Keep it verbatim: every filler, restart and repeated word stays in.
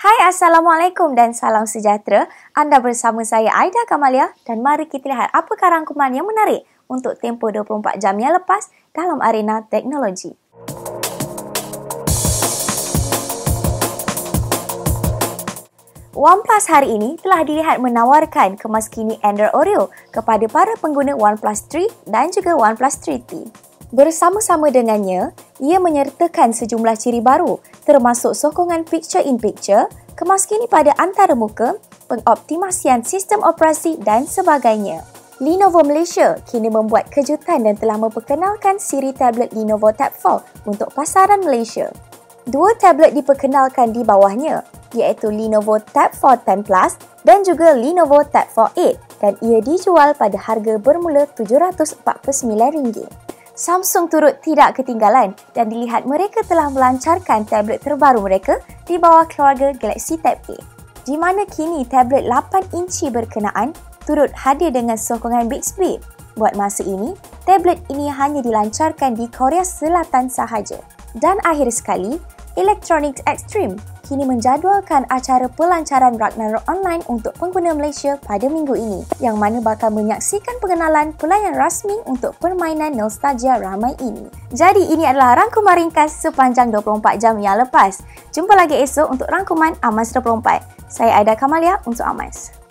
Hai, Assalamualaikum dan salam sejahtera. Anda bersama saya Aida Kamalia dan mari kita lihat apakah rangkuman yang menarik untuk tempoh dua puluh empat jam yang lepas dalam arena teknologi. OnePlus hari ini telah dilihat menawarkan kemas kini Android Oreo kepada para pengguna OnePlus tiga dan juga OnePlus tiga T. Bersama-sama dengannya, ia menyertakan sejumlah ciri baru termasuk sokongan picture-in-picture, kemas kini pada antarmuka, pengoptimasian sistem operasi dan sebagainya. Lenovo Malaysia kini membuat kejutan dan telah memperkenalkan siri tablet Lenovo Tab empat untuk pasaran Malaysia. Dua tablet diperkenalkan di bawahnya, iaitu Lenovo Tab empat sepuluh Plus dan juga Lenovo Tab empat lapan dan ia dijual pada harga bermula tujuh ratus empat puluh sembilan ringgit. Samsung turut tidak ketinggalan dan dilihat mereka telah melancarkan tablet terbaru mereka di bawah keluarga Galaxy Tab A, di mana kini tablet lapan inci berkenaan turut hadir dengan sokongan Bixby. Buat masa ini, tablet ini hanya dilancarkan di Korea Selatan sahaja. Dan akhir sekali, Electronics Extreme kini menjadualkan acara pelancaran Ragnarok Online untuk pengguna Malaysia pada minggu ini, yang mana bakal menyaksikan pengenalan pelayan rasmi untuk permainan nostalgia ramai ini. Jadi ini adalah rangkuman ringkas sepanjang dua puluh empat jam yang lepas. Jumpa lagi esok untuk rangkuman Amas dua puluh empat. Saya Aida Kamalia untuk Amas.